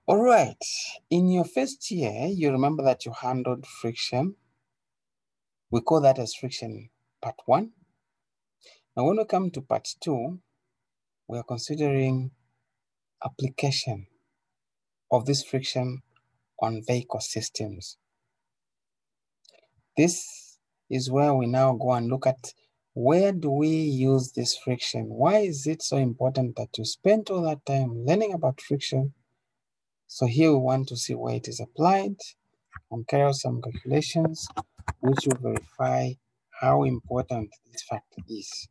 All right, in your first year, you remember that you handled friction. We call that as friction part 1. Now, when we come to part 2, we are considering application of this friction on vehicle systems. This is where we now go and look at where do we use this friction? Why is it so important that you spend all that time learning about friction? So here we want to see where it is applied and carry out some calculations which will verify how important this factor is.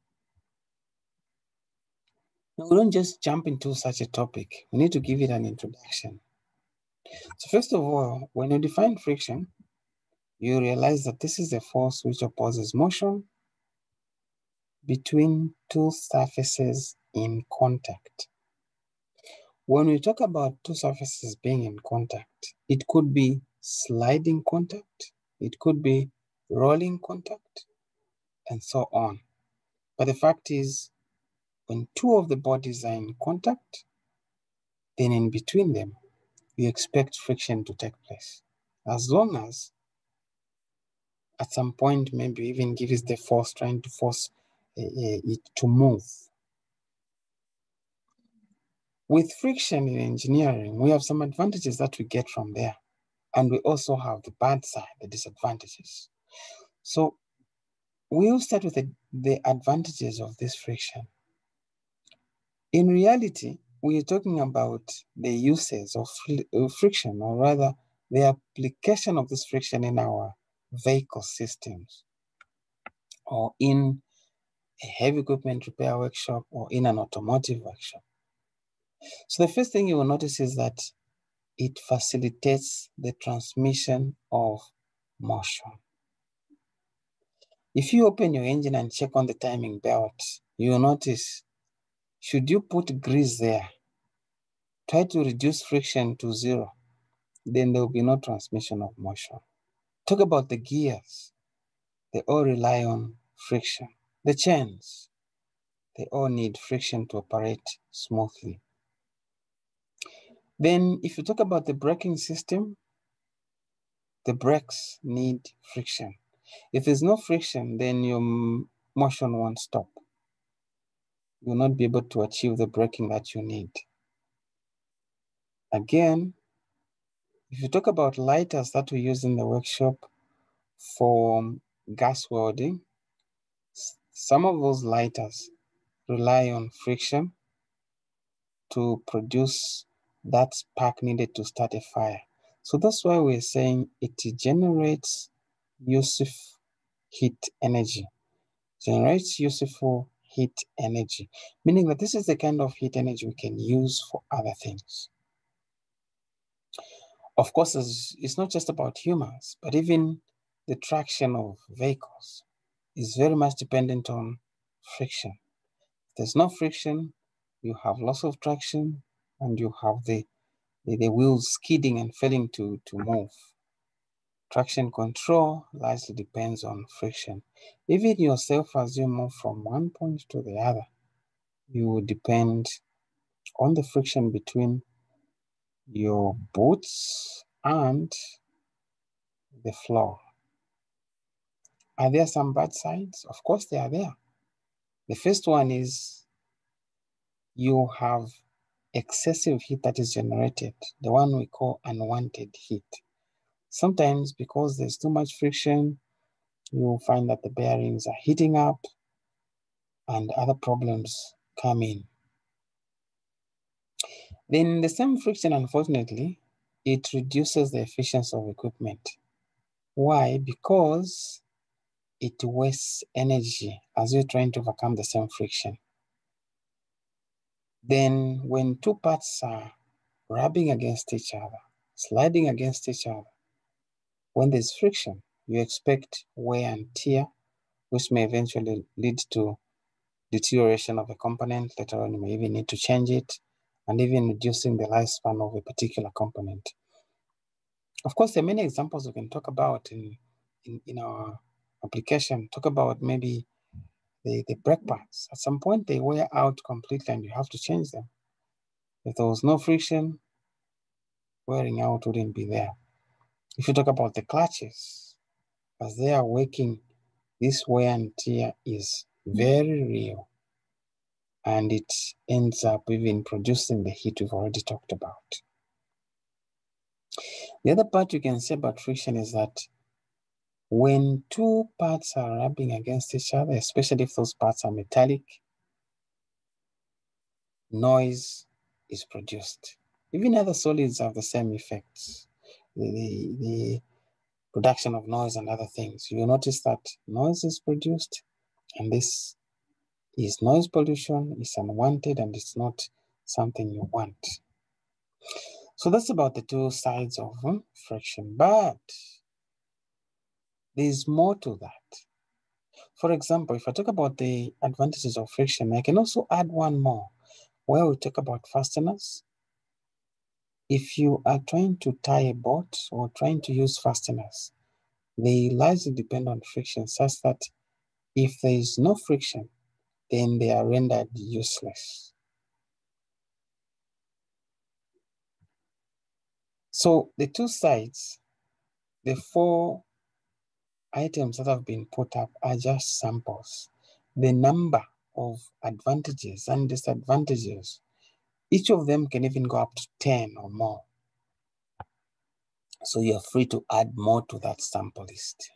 Now, we don't just jump into such a topic. We need to give it an introduction. So first of all, when you define friction, you realize that this is a force which opposes motion between two surfaces in contact. When we talk about two surfaces being in contact, it could be sliding contact, it could be rolling contact, and so on. But the fact is, when two of the bodies are in contact, then in between them, you expect friction to take place. As long as at some point, maybe even gives the force, trying to force it to move. With friction in engineering, we have some advantages that we get from there. And we also have the bad side, the disadvantages. So we'll start with the advantages of this friction. In reality, we are talking about the uses of friction, or rather the application of this friction in our vehicle systems, or in a heavy equipment repair workshop, or in an automotive workshop. So the first thing you will notice is that it facilitates the transmission of motion. If you open your engine and check on the timing belt, you will notice, should you put grease there, try to reduce friction to 0, then there will be no transmission of motion. Talk about the gears. They all rely on friction. The chains, they all need friction to operate smoothly. Then if you talk about the braking system, the brakes need friction. If there's no friction, then your motion won't stop. You will not be able to achieve the braking that you need. Again, if you talk about lighters that we use in the workshop for gas welding, some of those lighters rely on friction to produce that spark needed to start a fire. So that's why we're saying it generates useful heat energy. Generates useful heat energy, meaning that this is the kind of heat energy we can use for other things. Of course, it's not just about humans, but even the traction of vehicles is very much dependent on friction. If there's no friction, you have loss of traction and you have the wheels skidding and failing to move. Traction control largely depends on friction. Even yourself, as you move from one point to the other, you will depend on the friction between your boots and the floor. Are there some bad sides? Of course they are there. The first one is you have excessive heat that is generated, the one we call unwanted heat. Sometimes because there's too much friction, you'll find that the bearings are heating up and other problems come in. Then the same friction, unfortunately, it reduces the efficiency of equipment. Why? Because it wastes energy as you're trying to overcome the same friction. Then when two parts are rubbing against each other, sliding against each other, when there's friction, you expect wear and tear, which may eventually lead to deterioration of a component. Later on, you may even need to change it, and even reducing the lifespan of a particular component. Of course, there are many examples we can talk about in our application. Talk about maybe the brake pads. At some point, they wear out completely and you have to change them. If there was no friction, wearing out wouldn't be there. If you talk about the clutches, as they are working, this wear and tear is very real, and it ends up even producing the heat we've already talked about. The other part you can say about friction is that when two parts are rubbing against each other, especially if those parts are metallic, noise is produced. Even other solids have the same effects. The production of noise and other things. You'll notice that noise is produced, and this is noise pollution, is unwanted, and it's not something you want. So that's about the two sides of friction, but there's more to that. For example, if I talk about the advantages of friction, I can also add one more, where we talk about fasteners. If you are trying to tie a bolt or trying to use fasteners, they largely depend on friction, such that if there is no friction, then they are rendered useless. So the two sides, the four items that have been put up are just samples. The number of advantages and disadvantages, each of them can even go up to 10 or more. So you're free to add more to that sample list.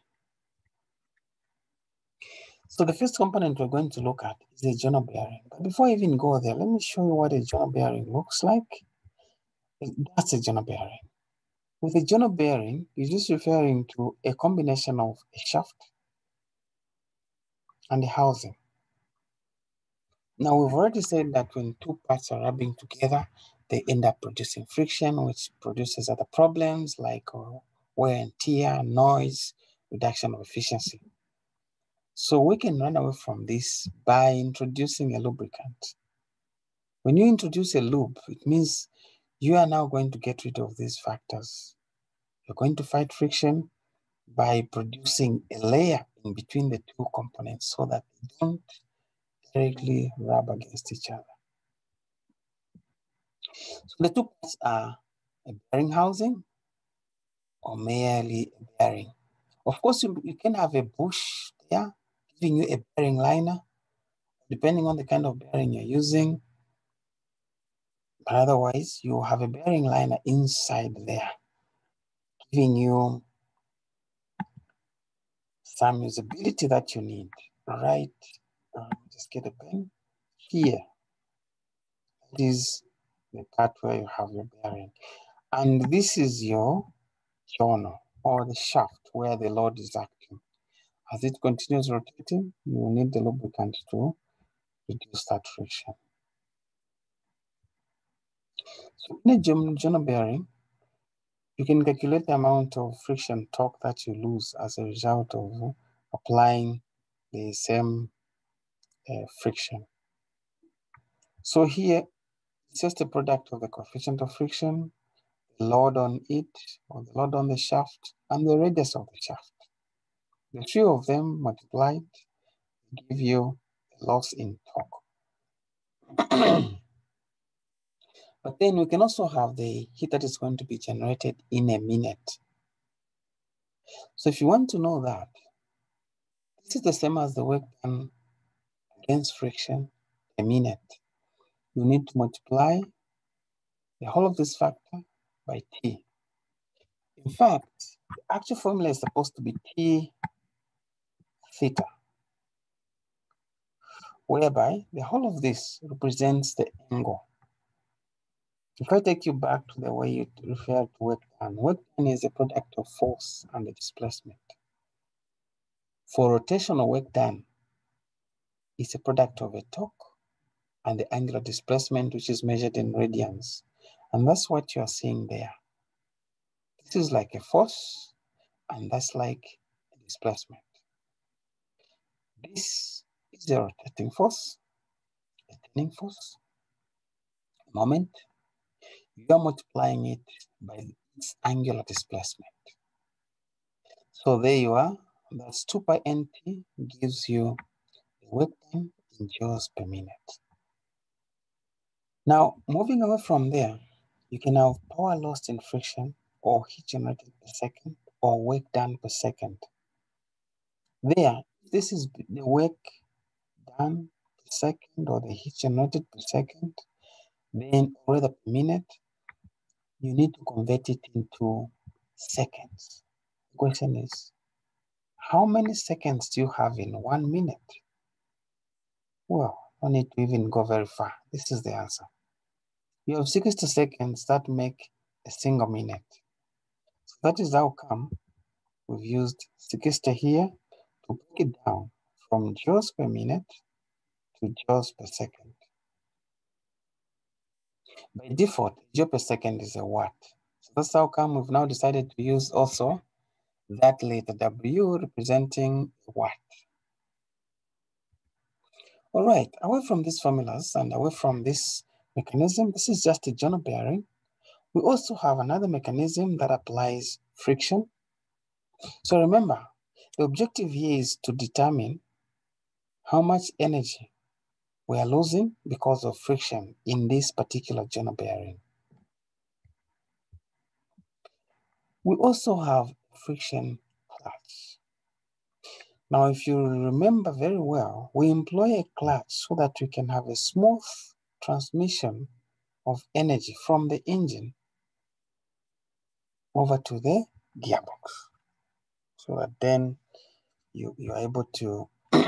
So the first component we're going to look at is a Joner bearing. But before I even go there, let me show you what a Joner bearing looks like. That's a Joner bearing. With a Joner bearing, it's just referring to a combination of a shaft and a housing. Now, we've already said that when two parts are rubbing together, they end up producing friction, which produces other problems like wear and tear, noise, reduction of efficiency. So we can run away from this by introducing a lubricant. When you introduce a lube, it means you are now going to get rid of these factors. You're going to fight friction by producing a layer in between the two components so that they don't directly rub against each other. So the two parts are a bearing housing or merely a bearing. Of course, you can have a bush there giving you a bearing liner, depending on the kind of bearing you're using. But otherwise, you have a bearing liner inside there, giving you some usability that you need. Right, just get a pen here. This is the part where you have your bearing. And this is your journal or the shaft where the load is acting. As it continues rotating, you will need the lubricant to reduce that friction. So in a journal bearing, you can calculate the amount of friction torque that you lose as a result of applying the same friction. So here, it's just a product of the coefficient of friction, the load on it, or the load on the shaft, and the radius of the shaft. The three of them multiplied give you a loss in torque. But then we can also have the heat that is going to be generated in a minute. So if you want to know that, this is the same as the work done against friction a minute. You need to multiply the whole of this factor by T. In fact, the actual formula is supposed to be T theta, whereby the whole of this represents the angle. If I take you back to the way you refer to work done is a product of force and the displacement. For rotational work done, it's a product of a torque and the angular displacement, which is measured in radians. And that's what you're seeing there. This is like a force, and that's like a displacement. This is the rotating force, a turning force, moment. You are multiplying it by its angular displacement. So there you are. That's 2 pi nt gives you the work done in joules per minute. Now, moving away from there, You can have power lost in friction, or heat generated per second, or work done per second. There, this is the work done per second or the heat generated per second, then or rather per minute, you need to convert it into seconds. The question is, how many seconds do you have in 1 minute? Well, no need to even go very far. This is the answer. You have 60 seconds that make a single minute. So that is how come we've used 60 here to break it down from joules per minute to joules per second. By default, joule per second is a watt. So that's how come we've now decided to use also that letter W representing a watt. All right, away from these formulas and away from this mechanism, this is just a journal bearing. We also have another mechanism that applies friction. So remember, the objective here is to determine how much energy we are losing because of friction in this particular journal bearing. We also have friction clutch. Now, if you remember very well, we employ a clutch so that we can have a smooth transmission of energy from the engine over to the gearbox, so that then you're able to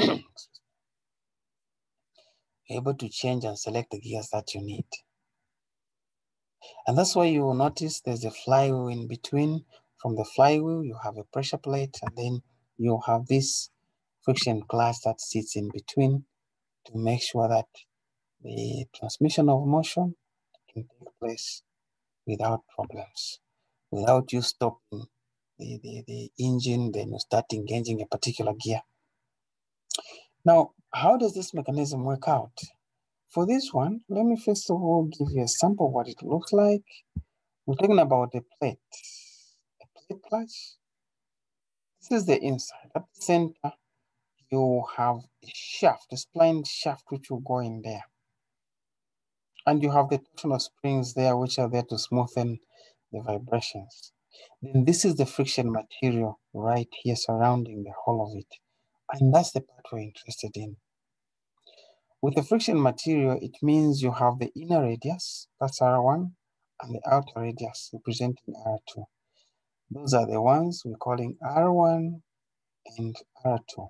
change and select the gears that you need. And that's why you will notice there's a flywheel in between. From the flywheel, you have a pressure plate, and then you have this friction clutch that sits in between to make sure that the transmission of motion can take place without problems, without you stopping the engine, then you start engaging a particular gear. Now, how does this mechanism work out? For this one, let me first of all give you a sample of what it looks like. We're talking about a plate clutch. This is the inside. At the center, you have a shaft, a splined shaft which will go in there. And you have the torsional springs there which are there to smoothen the vibrations. Then this is the friction material right here surrounding the whole of it. And that's the part we're interested in. With the friction material, it means you have the inner radius, that's R1, and the outer radius representing R2. Those are the ones we're calling R1 and R2.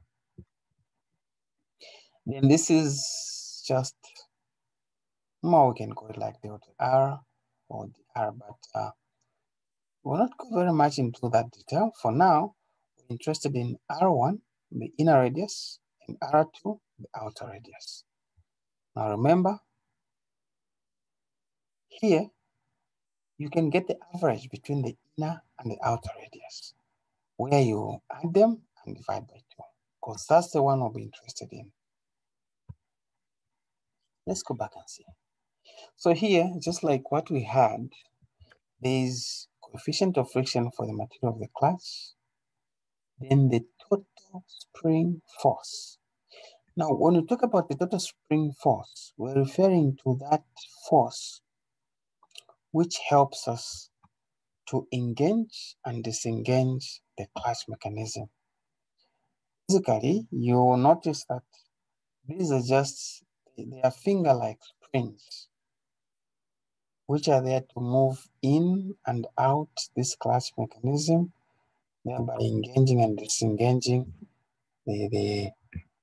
Then this is just, more we can call it like the R or the R, but we'll not go very much into that detail. For now, we're interested in R1, the inner radius, and R2, the outer radius. Now remember, here, you can get the average between the inner and the outer radius, where you add them and divide by 2, because that's the one we'll be interested in. Let's go back and see. So here, just like what we had, there's coefficient of friction for the material of the clutch, then the total spring force. Now, when we talk about the total spring force, we're referring to that force which helps us to engage and disengage the clutch mechanism. Basically, you will notice that these are just, they are finger-like springs which are there to move in and out this clutch mechanism, thereby engaging and disengaging the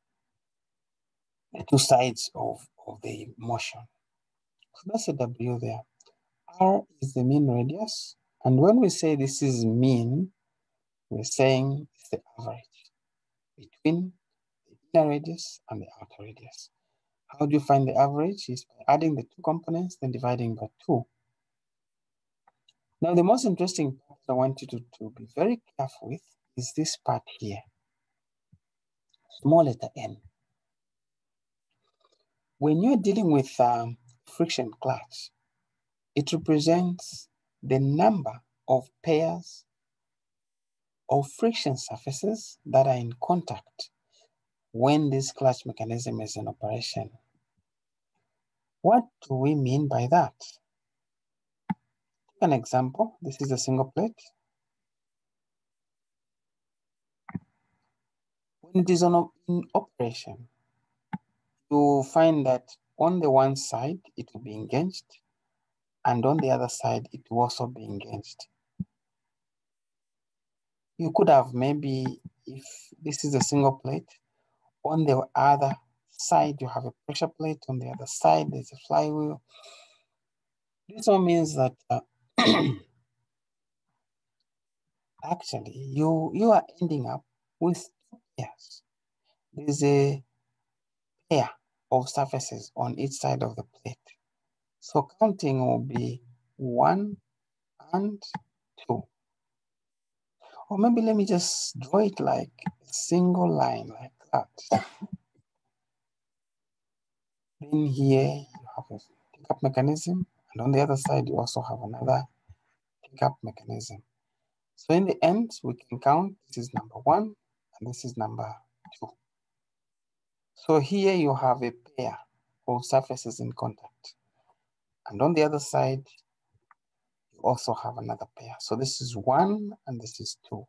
two sides of the motion. So that's a W there. R is the mean radius. And when we say this is mean, we're saying it's the average between the inner radius and the outer radius. How do you find the average? Is by adding the two components, then dividing by 2. Now, the most interesting part I want you to be very careful with is this part here, small letter n. When you're dealing with friction clutch, it represents the number of pairs of friction surfaces that are in contact when this clutch mechanism is in operation. What do we mean by that? An example, this is a single plate. When it is in operation, you find that on the one side, it will be engaged, and on the other side, it will also be engaged. You could have maybe, if this is a single plate, on the other side, you have a pressure plate. On the other side, there's a flywheel. This one means that actually you are ending up with two pairs. There's a pair of surfaces on each side of the plate. So counting will be 1 and 2. Or maybe let me just draw it like a single line like that. Then here you have a pickup mechanism, and on the other side you also have another pickup mechanism. So in the end, we can count this is number 1 and this is number 2. So here you have a pair of surfaces in contact. And on the other side, you also have another pair. So this is 1 and this is 2.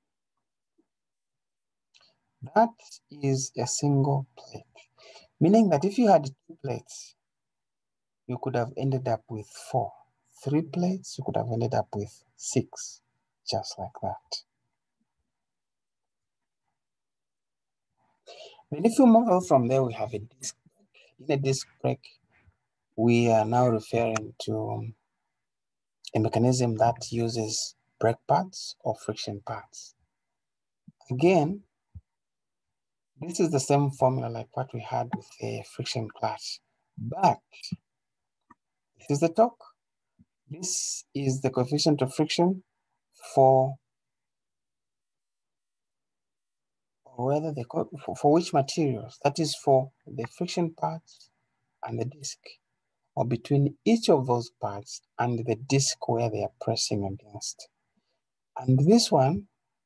That is a single plate, meaning that if you had 2 plates, you could have ended up with 4. 3 plates, you could have ended up with 6, just like that. Then if you move on from there, we have a disc brake. In a disc brake, we are now referring to a mechanism that uses brake pads or friction pads. Again, this is the same formula like what we had with the friction clutch, but this is the torque. This is the coefficient of friction for which materials, that is for the friction pads and the disc, or between each of those parts and the disc where they are pressing against. And this one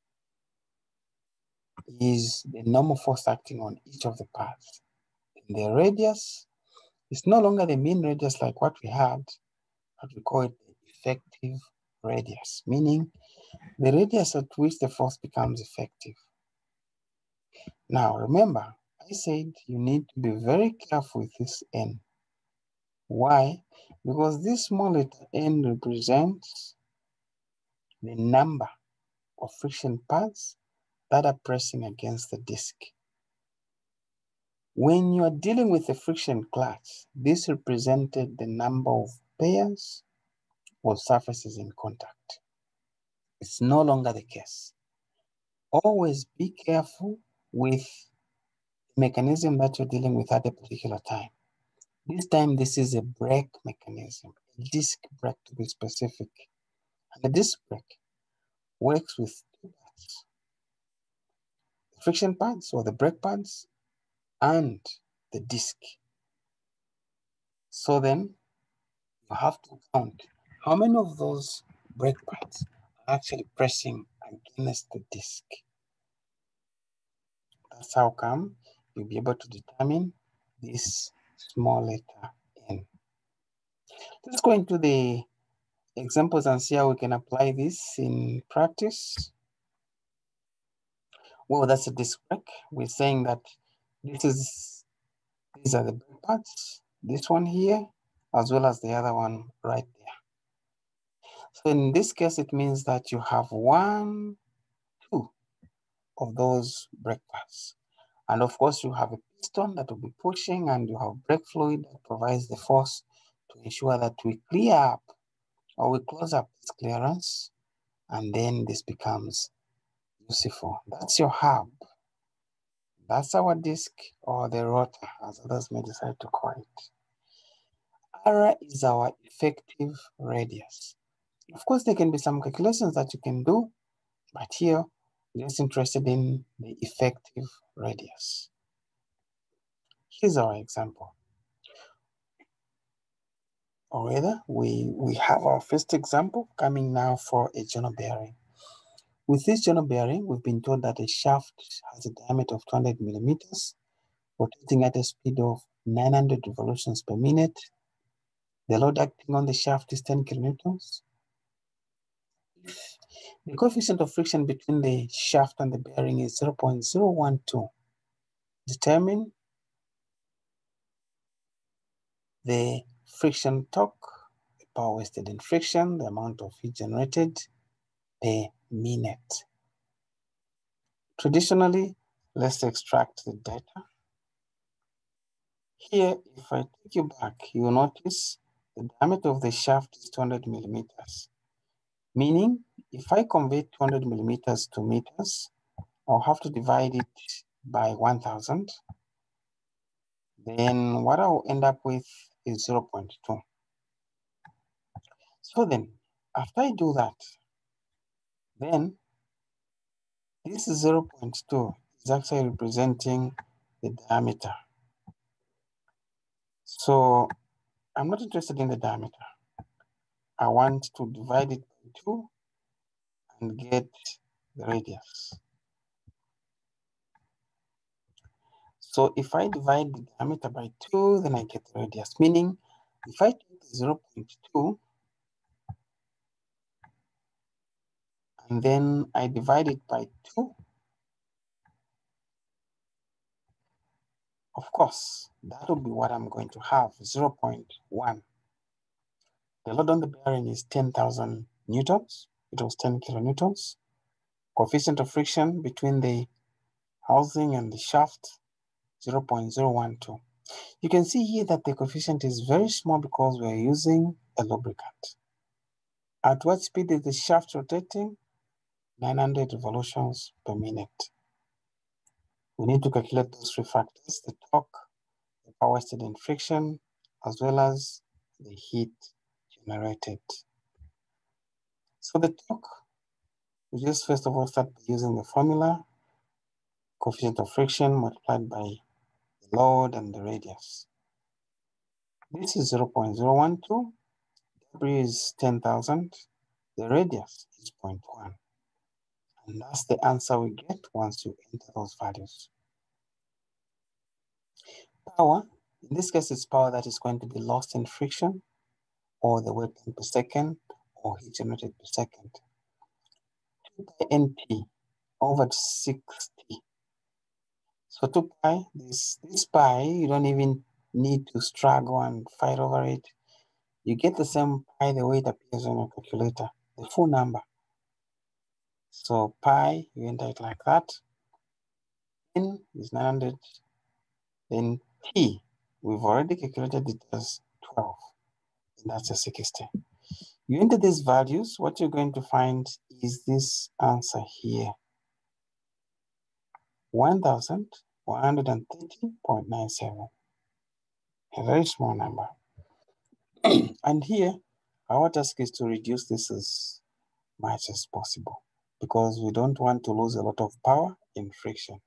is the normal force acting on each of the parts. And the radius is no longer the mean radius like what we had, but we call it the effective radius, meaning the radius at which the force becomes effective. Now remember, I said you need to be very careful with this n. Why? Because this small letter n represents the number of friction pads that are pressing against the disc. When you are dealing with a friction clutch, this represented the number of pairs of surfaces in contact. It's no longer the case. Always be careful with the mechanism that you're dealing with at a particular time. This time, this is a brake mechanism, a disc brake to be specific. And the disc brake works with 2 parts: the friction pads or the brake pads and the disc. So then you have to count how many of those brake pads are actually pressing against the disc. That's how come you'll be able to determine this small letter n. Let's go into the examples and see how we can apply this in practice. Well, that's a disc brake. We're saying that these are the brake pads, this one here, as well as the other one right there. So in this case, it means that you have 1, 2 of those brake pads. And of course, you have a piston that will be pushing, and you have brake fluid that provides the force to ensure that we clear up or we close up this clearance, and then this becomes useful. That's your hub. That's our disc, or the rotor, as others may decide to call it. R is our effective radius. Of course, there can be some calculations that you can do, but here we're just interested in the effective radius. Here's our example. Or rather, we have our first example coming now for a journal bearing. With this journal bearing, we've been told that a shaft has a diameter of 200 millimeters, rotating at a speed of 900 revolutions per minute. The load acting on the shaft is 10 kilonewtons. The coefficient of friction between the shaft and the bearing is 0.012. Determine the friction torque, the power wasted in friction, the amount of heat generated per minute. Traditionally, let's extract the data. Here, if I take you back, you will notice the diameter of the shaft is 200 millimeters. Meaning, if I convert 200 millimeters to meters, I'll have to divide it by 1000. Then what I'll end up with is 0.2. So then, after I do that, then this is 0.2 is actually representing the diameter. So I'm not interested in the diameter. I want to divide it by 2 and get the radius. So if I divide the diameter by 2, then I get the radius. Meaning, if I take 0.2 and then I divide it by 2, of course, that will be what I'm going to have, 0.1. The load on the bearing is 10,000 newtons. It was 10 kilonewtons. Coefficient of friction between the housing and the shaft, 0.012. You can see here that the coefficient is very small because we're using a lubricant. At what speed is the shaft rotating? 900 revolutions per minute. We need to calculate those three factors: the torque, the power wasted in friction, as well as the heat generated. So the torque, we just first of all start using the formula, coefficient of friction multiplied by the load and the radius. This is 0.012, W is 10,000, the radius is 0.1. And that's the answer we get once you enter those values. Power, in this case, it's power that is going to be lost in friction, or the work done per second, or heat generated per second. 2 pi NT over 60. So 2 pi, this pi, you don't even need to struggle and fight over it. You get the same pi the way it appears on your calculator, the full number. So pi, you enter it like that. N is 900. Then T, we've already calculated it as 12. And that's a 60. You enter these values, what you're going to find is this answer here. 1,130.97. A very small number. And here, our task is to reduce this as much as possible because we don't want to lose a lot of power in friction.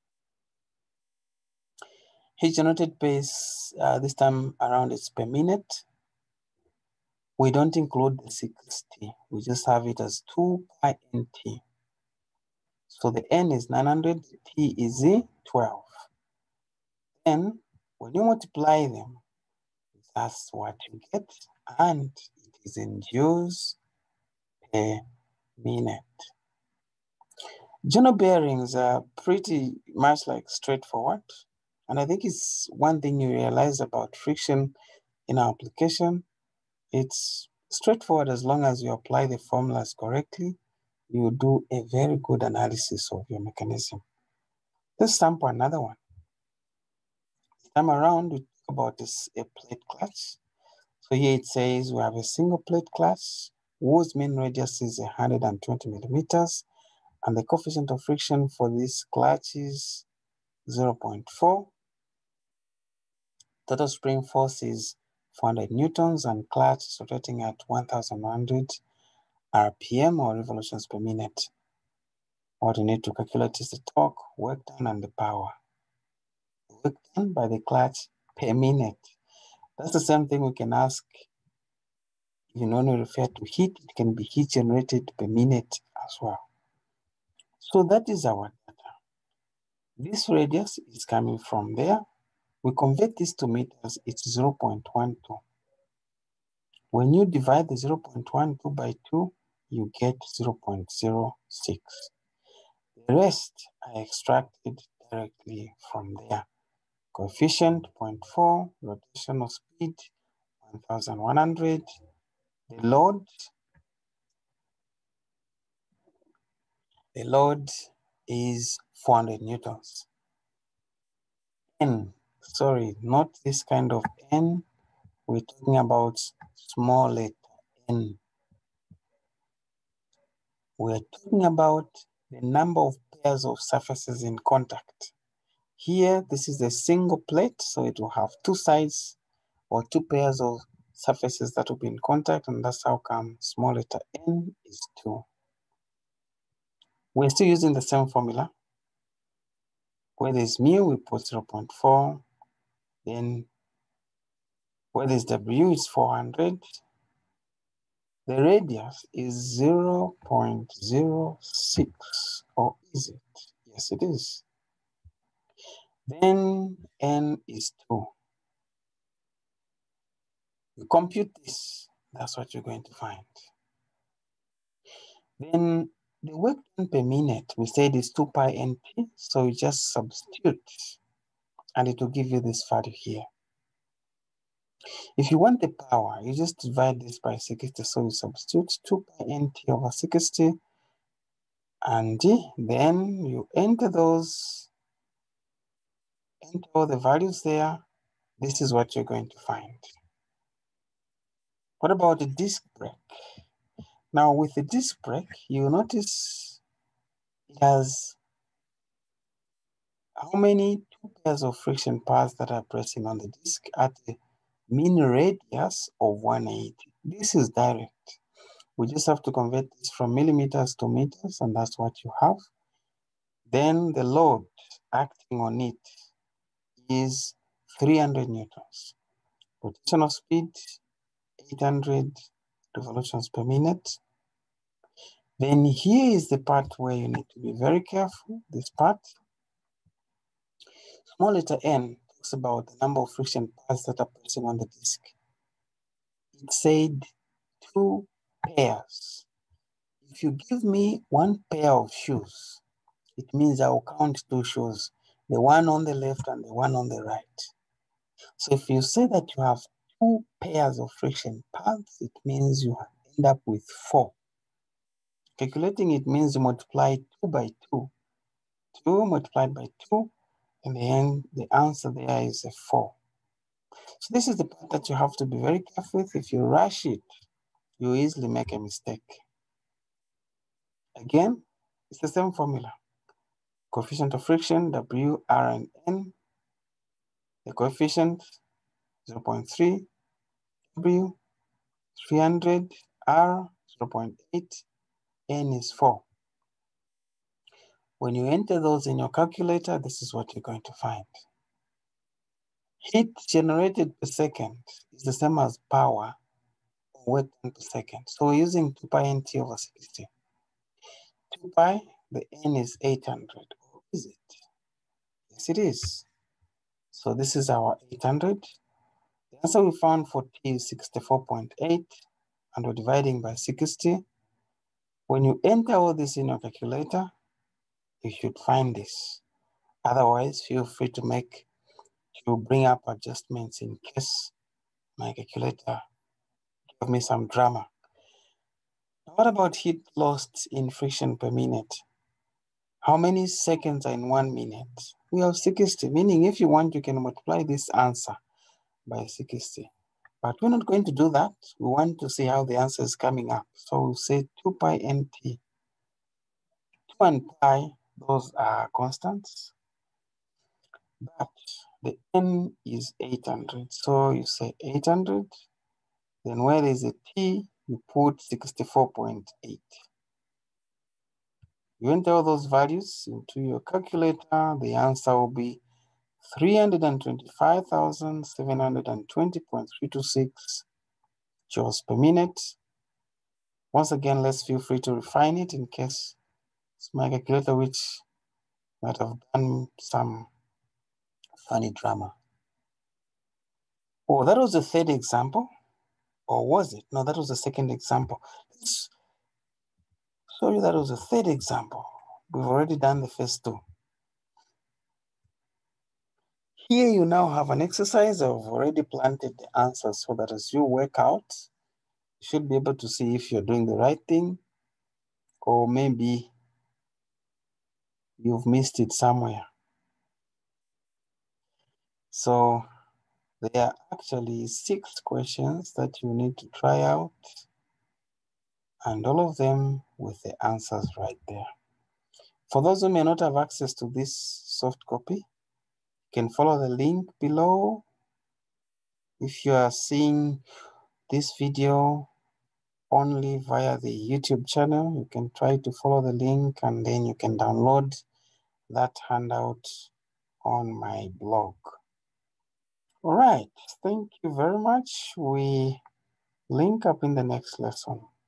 Heat generated pace, this time around it's per minute. We don't include the 60, we just have it as 2 pi NT. So the N is 900, the T is 12. Then when you multiply them, that's what you get, and it is in joules per minute. General bearings are pretty much like straightforward. And I think it's one thing you realize about friction in our application. It's straightforward as long as you apply the formulas correctly. You do a very good analysis of your mechanism. Let's sample another one. This time around, we talk about a plate clutch. So here it says we have a single plate clutch whose mean radius is 120 millimeters, and the coefficient of friction for this clutch is 0.4. Total spring force is 400 newtons, and clutch is rotating at 1,100 RPM or revolutions per minute. What you need to calculate is the torque, work done, and the power. Work done by the clutch per minute. That's the same thing we can ask. You can only refer to heat, it can be heat generated per minute as well. So that is our data. This radius is coming from there. We convert this to meters, it's 0.12. When you divide the 0.12 by 2, you get 0.06. The rest I extracted directly from there. Coefficient 0.4, rotational speed 1100, the load is 400 newtons. N, sorry, not this kind of N, we're talking about small letter n. We're talking about the number of pairs of surfaces in contact. Here, this is a single plate, so it will have two sides or two pairs of surfaces that will be in contact, and that's how come small letter n is 2. We're still using the same formula. Where there's mu, we put 0.4. Then where there's W, it's 400. The radius is 0.06, or is it? Yes, it is. Then N is 2. You compute this, that's what you're going to find. Then the work done per minute, we said is 2 pi NT, so you just substitute, and it will give you this value here. If you want the power, you just divide this by 60, so you substitute 2 pi NT over 60, and then you enter all the values there. This is what you're going to find. What about the disc brake? Now with the disc brake, you notice it has how many 2 pairs of friction pads that are pressing on the disc at a mean radius of 180. This is direct. We just have to convert this from millimeters to meters, and that's what you have. Then the load acting on it is 300 newtons. Rotational speed, 800 revolutions per minute. Then here is the part where you need to be very careful, this part. Small letter n talks about the number of friction pads that are pressing on the disc. It said 2 pairs. If you give me 1 pair of shoes, it means I will count 2 shoes, the one on the left and the one on the right. So if you say that you have 2 pairs of friction pads, it means you end up with 4. Calculating it means you multiply 2 by 2. 2 multiplied by 2, and then the answer there is a 4. So this is the part that you have to be very careful with. If you rush it, you easily make a mistake. Again, it's the same formula. Coefficient of friction, W, R, and N. The coefficient, 0.3, W, 300, R, 0.8, N is 4. When you enter those in your calculator, this is what you're going to find. Heat generated per second is the same as power or work done per second. So we're using 2 pi NT over 60. 2 pi, the N is 800. Or is it? Yes, it is. So this is our 800. The answer we found for T is 64.8, and we're dividing by 60. When you enter all this in your calculator, you should find this. Otherwise, feel free to bring up adjustments in case my calculator gave me some drama. Now, what about heat lost in friction per minute? How many seconds are in 1 minute? We have 60, meaning if you want, you can multiply this answer by 60. But we're not going to do that. We want to see how the answer is coming up. So we'll say 2 pi NT. 2 and pi, those are constants. But the N is 800. So you say 800. Then where there's a T, you put 64.8. You enter all those values into your calculator. The answer will be 325,720.326 joules per minute. Once again, let's feel free to refine it in case it's my calculator which might have done some funny drama. Oh, that was the third example. Or was it? No, that was the second example. show you that was a third example. We've already done the first two. Here you now have an exercise. I've already planted the answers so that as you work out, you should be able to see if you're doing the right thing or maybe you've missed it somewhere. So there are actually 6 questions that you need to try out, and all of them with the answers right there. For those who may not have access to this soft copy, you can follow the link below. If you are seeing this video only via the YouTube channel, you can try to follow the link and then you can download that handout on my blog. All right, thank you very much. We link up in the next lesson.